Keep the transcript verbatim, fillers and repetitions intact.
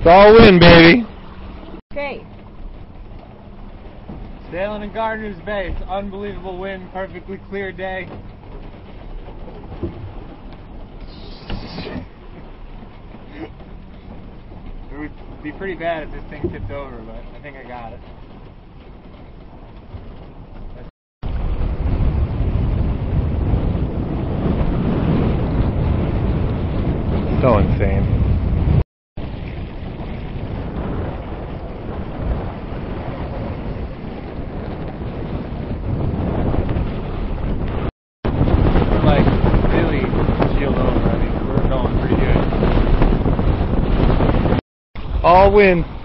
all wind, baby. Okay. Sailing in Gardiner's Bay. It's unbelievable wind, perfectly clear day. It would be pretty bad if this thing tipped over, but I think I got it. So insane. We're like really shield over. I mean, we're going pretty good. All wind.